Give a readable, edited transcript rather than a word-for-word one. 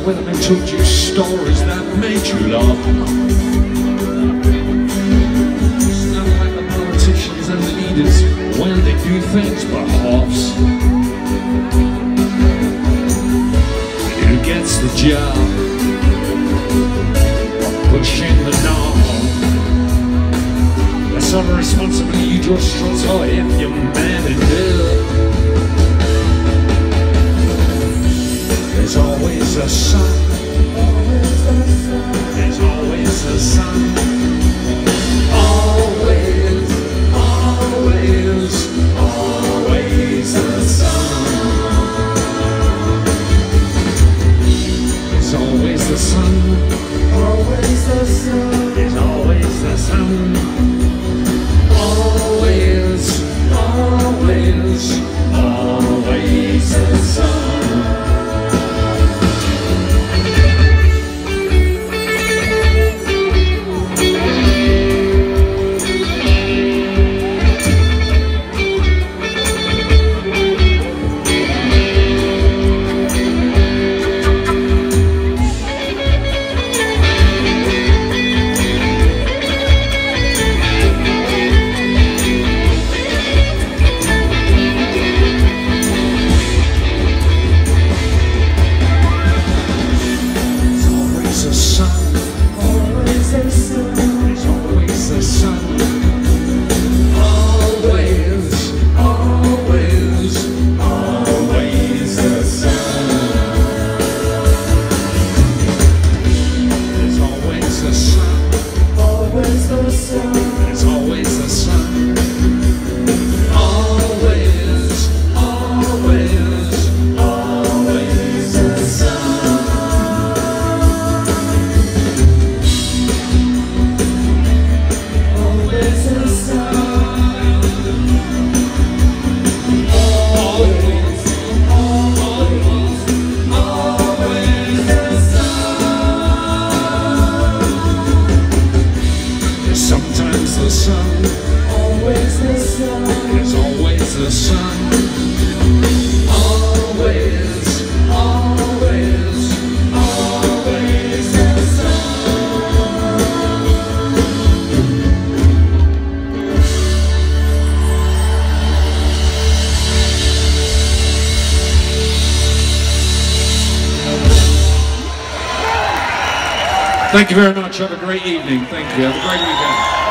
with them and told you stories that made you laugh. It's not like the politicians and the leaders when they do things by halves. Who gets the job of pushing the knob? That's not a responsibility you draw straws for if you're man and good. There's always a sun. There's always a sun. Always, always, always a sun. There's always the sun. Always the sun. There's always the sun. Always, always, always the sun. Sometimes the sun, always the sun, there's always the sun. Always, always, always the Thank you very much. Have a great evening. Thank you. Have a great weekend.